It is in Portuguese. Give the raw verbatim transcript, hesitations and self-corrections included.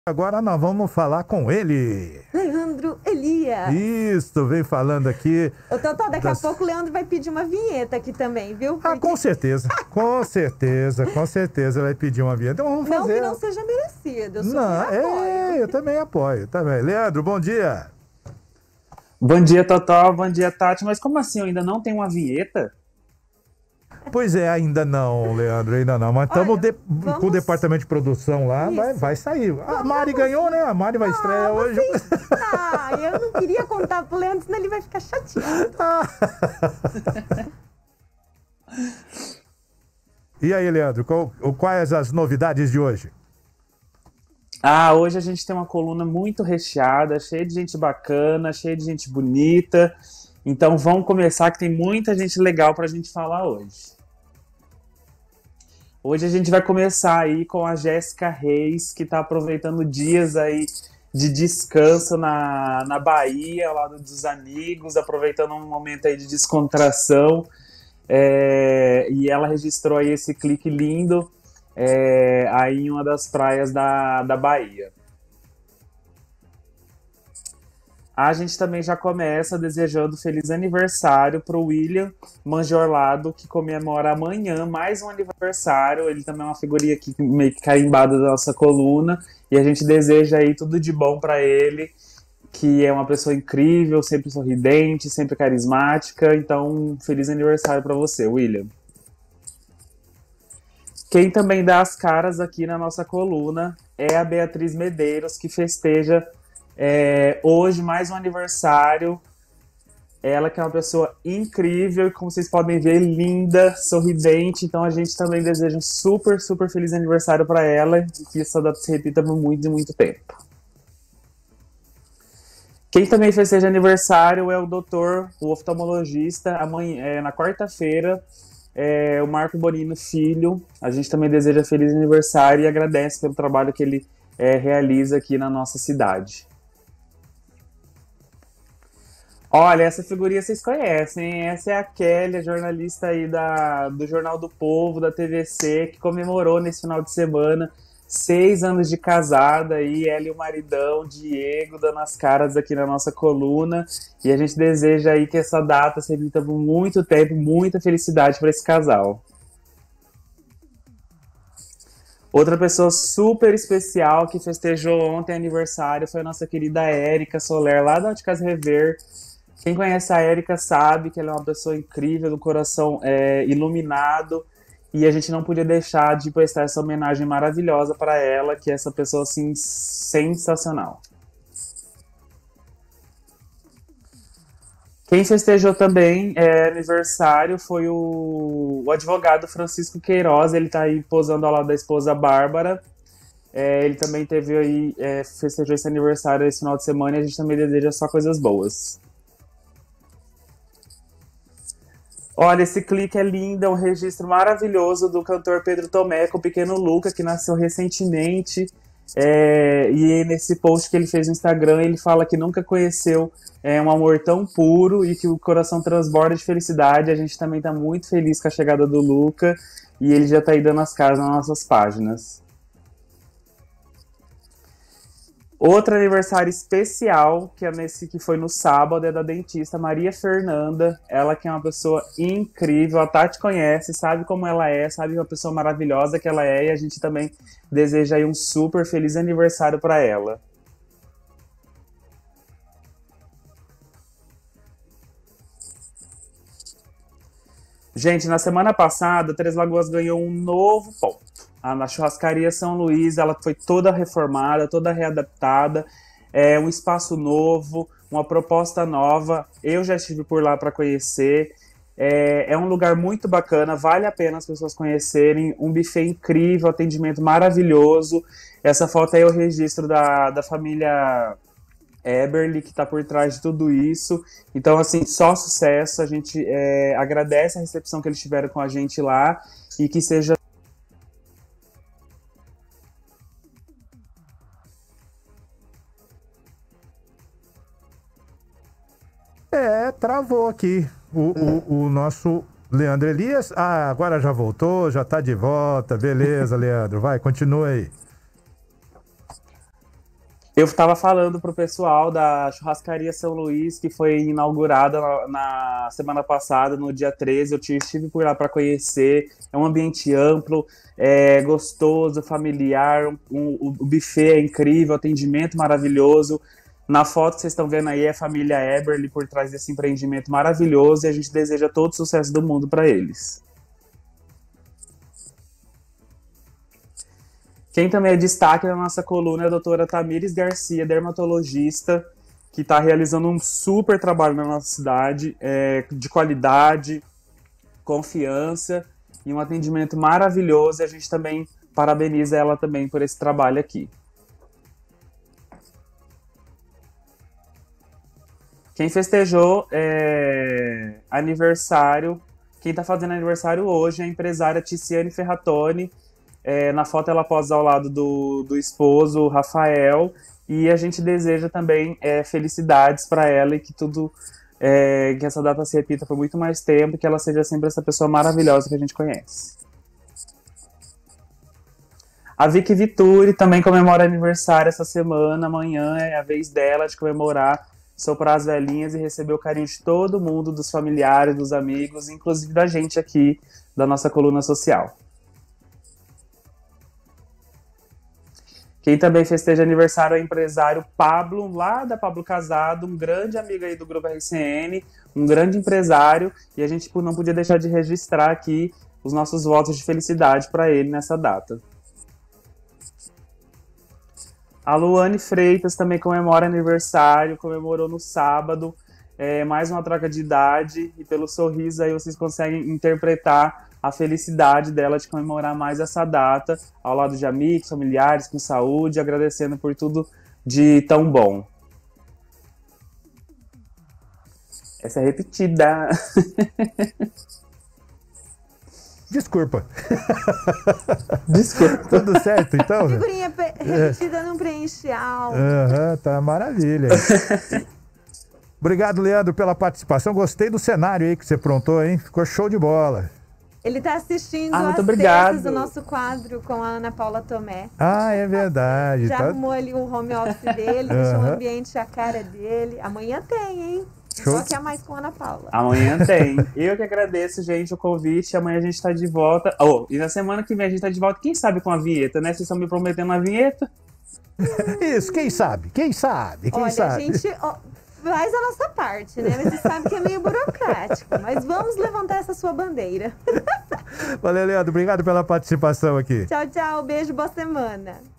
Agora nós vamos falar com ele. Leandro Elias. Isso, vem falando aqui. Ô, Totó, daqui das... a pouco o Leandro vai pedir uma vinheta aqui também, viu? Porque... Ah, com certeza. Com certeza, com certeza vai pedir uma vinheta. Então vamos não fazer. que não seja merecido, eu super não, apoio. É, eu também apoio, também. Leandro, bom dia. Bom dia, Totó. Bom dia, Tati. Mas como assim? Eu ainda não tenho uma vinheta? Pois é, ainda não, Leandro, ainda não. Mas estamos de... vamos... com o departamento de produção lá, vai, vai sair. A Vamos, Mari vamos... ganhou, né? A Mari vai ah, estrear hoje. Vocês... Ah, eu não queria contar pro Leandro, senão ele vai ficar chateado. E aí, Leandro, qual, quais as novidades de hoje? Ah, hoje a gente tem uma coluna muito recheada, cheia de gente bacana, cheia de gente bonita. Então vamos começar, que tem muita gente legal pra gente falar hoje. Hoje a gente vai começar aí com a Jéssica Reis, que tá aproveitando dias aí de descanso na, na Bahia, ao lado dos amigos, aproveitando um momento aí de descontração. É, e ela registrou aí esse clique lindo é, aí em uma das praias da, da Bahia. A gente também já começa desejando feliz aniversário para o William Mangiolado, que comemora amanhã mais um aniversário. Ele também é uma figurinha aqui meio que carimbada da nossa coluna. E a gente deseja aí tudo de bom para ele, que é uma pessoa incrível, sempre sorridente, sempre carismática. Então, feliz aniversário para você, William. Quem também dá as caras aqui na nossa coluna é a Beatriz Medeiros, que festeja É, hoje mais um aniversário. Ela que é uma pessoa incrível e, como vocês podem ver, linda, sorridente. Então a gente também deseja um super, super feliz aniversário para ela e que essa data se repita por muito e muito tempo. Quem também festeja aniversário é o doutor, o oftalmologista, amanhã, é, na quarta-feira, é, o Marco Bonino Filho. A gente também deseja feliz aniversário e agradece pelo trabalho que ele é, realiza aqui na nossa cidade. Olha, essa figurinha vocês conhecem, hein? Essa é a Kelly, a jornalista aí da, do Jornal do Povo, da T V C, que comemorou nesse final de semana seis anos de casada, e ela e o maridão, Diego, dando as caras aqui na nossa coluna. E a gente deseja aí que essa data se repita por muito tempo, muita felicidade para esse casal. Outra pessoa super especial que festejou ontem aniversário foi a nossa querida Érica Soler, lá da Óticas Rever. Quem conhece a Érica sabe que ela é uma pessoa incrível, do coração é, iluminado, e a gente não podia deixar de prestar essa homenagem maravilhosa para ela, que é essa pessoa assim sensacional. Quem festejou também é, aniversário foi o, o advogado Francisco Queiroz. Ele está aí posando ao lado da esposa Bárbara. É, ele também teve aí, é, festejou esse aniversário esse final de semana, e a gente também deseja só coisas boas. Olha, esse clique é lindo, é um registro maravilhoso do cantor Pedro Tomé com o pequeno Luca, que nasceu recentemente. É, e nesse post que ele fez no Instagram, ele fala que nunca conheceu é, um amor tão puro e que o coração transborda de felicidade. A gente também está muito feliz com a chegada do Luca, e ele já está aí dando as caras nas nossas páginas. Outro aniversário especial, que é nesse que foi no sábado, é da dentista Maria Fernanda. Ela que é uma pessoa incrível, a Tati conhece, sabe como ela é, sabe uma pessoa maravilhosa que ela é, e a gente também deseja aí um super feliz aniversário para ela. Gente, na semana passada, Três Lagoas ganhou um novo ponto. Na churrascaria São Luís, ela foi toda reformada, toda readaptada, é um espaço novo, uma proposta nova. Eu já estive por lá para conhecer. É, é um lugar muito bacana, vale a pena as pessoas conhecerem. Um buffet incrível, atendimento maravilhoso. Essa foto aí é o registro da, da família Eberly, que está por trás de tudo isso. Então, assim, só sucesso. A gente é, agradece a recepção que eles tiveram com a gente lá, e que seja É, travou aqui o, o, o nosso Leandro Elias. Ah, agora já voltou, já tá de volta. Beleza, Leandro. Vai, continua aí. Eu estava falando pro pessoal da Churrascaria São Luís, que foi inaugurada na, na semana passada, no dia treze. Eu tive, estive por lá para conhecer. É um ambiente amplo, é gostoso, familiar. Um, o, o buffet é incrível, atendimento maravilhoso. Na foto que vocês estão vendo aí é a família Eberly por trás desse empreendimento maravilhoso. E a gente deseja todo o sucesso do mundo para eles. Quem também é destaque na nossa coluna é a doutora Tamires Garcia, dermatologista, que está realizando um super trabalho na nossa cidade, é, de qualidade, confiança e um atendimento maravilhoso. E a gente também parabeniza ela também por esse trabalho aqui. Quem festejou é, aniversário, quem está fazendo aniversário hoje é a empresária Ticiane Ferratoni. É, na foto ela posa ao lado do, do esposo, Rafael, e a gente deseja também é, felicidades para ela e que tudo, é, que essa data se repita por muito mais tempo e que ela seja sempre essa pessoa maravilhosa que a gente conhece. A Vicky Vituri também comemora aniversário essa semana, amanhã é a vez dela de comemorar, soprar as velhinhas e receber o carinho de todo mundo, dos familiares, dos amigos, inclusive da gente aqui, da nossa coluna social. Quem também festeja aniversário é o empresário Pablo, lá da Pablo Casado, um grande amigo aí do Grupo R C N, um grande empresário, e a gente não podia deixar de registrar aqui os nossos votos de felicidade para ele nessa data. A Luane Freitas também comemora aniversário, comemorou no sábado, é, mais uma troca de idade, e pelo sorriso aí vocês conseguem interpretar a felicidade dela de comemorar mais essa data, ao lado de amigos, familiares, com saúde, agradecendo por tudo de tão bom. Essa é repetida. Desculpa. Desculpa. Tudo certo, então? Figurinha repetida não preenche algo. Aham, tá maravilha. Obrigado, Leandro, pela participação. Gostei do cenário aí que você aprontou, hein? Ficou show de bola. Ele está assistindo ah, as terças do nosso quadro com a Ana Paula Tomé. Ah, é verdade. Já tá... arrumou ali o home office dele, deixou o ambiente a cara dele. Amanhã tem, hein? Show. Só que é mais com a Ana Paula. Amanhã tem. Eu que agradeço, gente, o convite. Amanhã a gente está de volta. Oh, e na semana que vem a gente está de volta, quem sabe com a vinheta, né? Vocês estão me prometendo uma vinheta? Isso, quem sabe? Quem sabe? Quem Olha, sabe? a gente... Ó, faz a nossa parte, né? Mas você sabe que é meio burocrático. Mas vamos levantar essa sua bandeira. Valeu, Leandro. Obrigado pela participação aqui. Tchau, tchau. Beijo, boa semana.